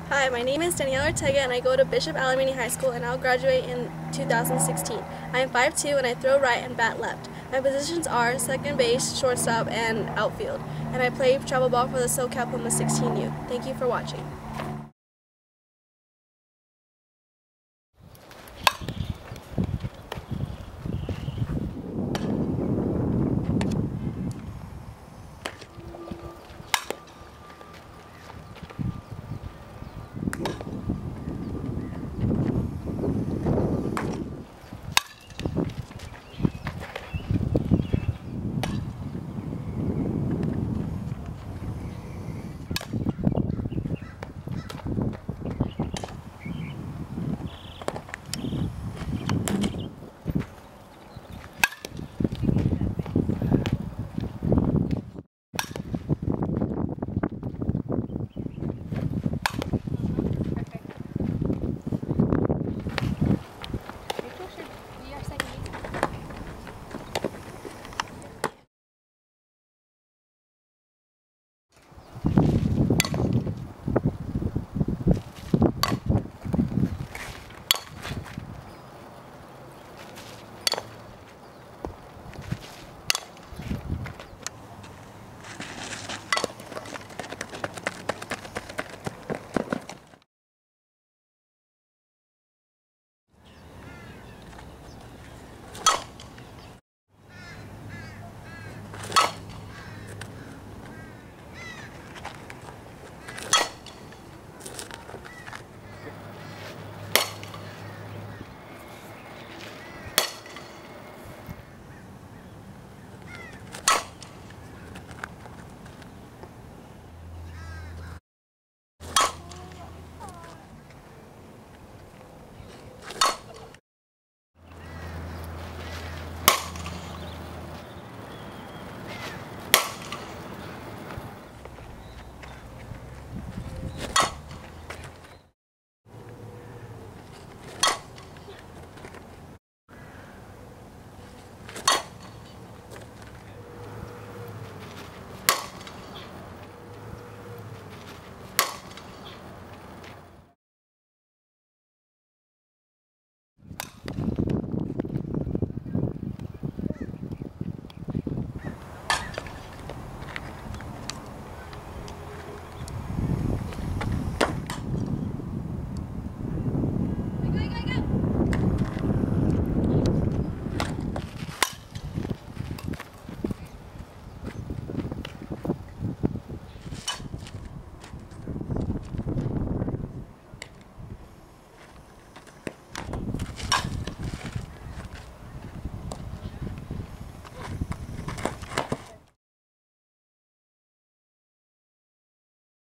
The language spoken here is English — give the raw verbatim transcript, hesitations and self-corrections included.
Hi, my name is Danielle Ortega and I go to Bishop Alemany High School and I'll graduate in two thousand sixteen. I am five two and I throw right and bat left. My positions are second base, shortstop, and outfield. And I play travel ball for the SoCal sixteen U. Thank you for watching.